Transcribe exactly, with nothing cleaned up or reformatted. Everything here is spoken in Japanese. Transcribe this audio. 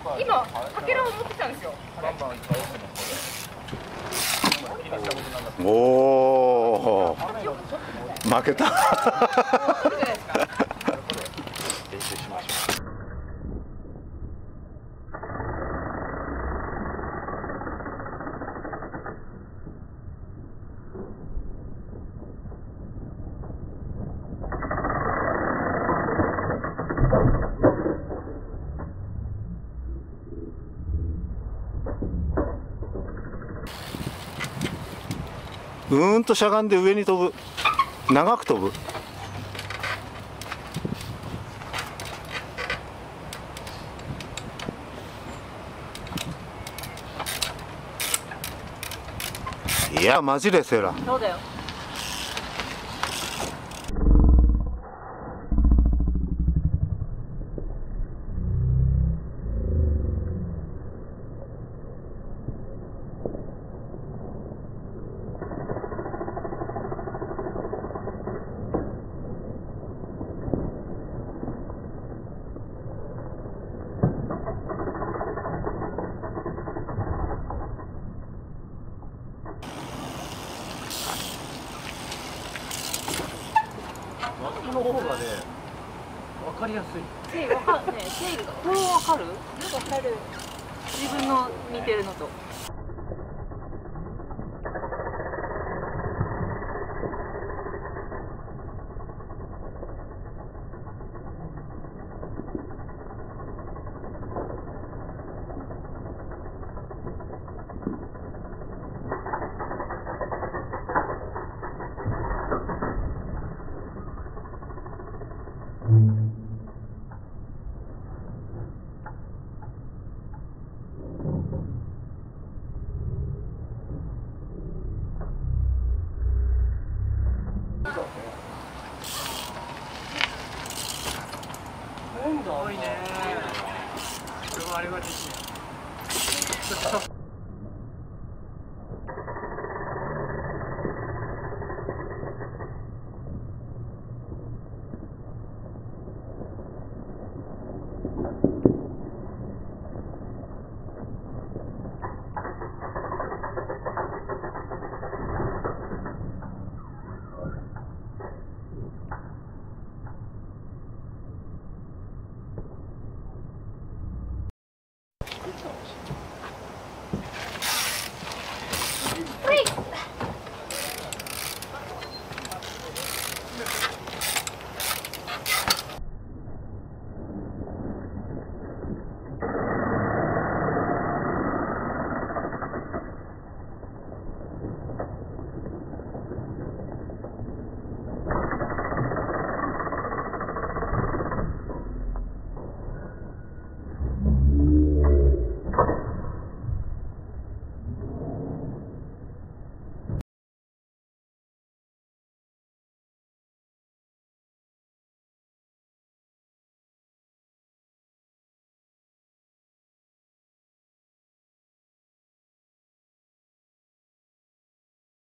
今かけらを持ってきたんですよ。 おお、負けた。練習しましょう。うーんとしゃがんで上に飛ぶ。長く飛ぶ。いやマジでセーラ。 そうだよ。 脇の方がね、わかりやすい。 セイわかるね。セイがこうわかる？わかる。自分の見てるのと。 すごいね。これはあれはですね。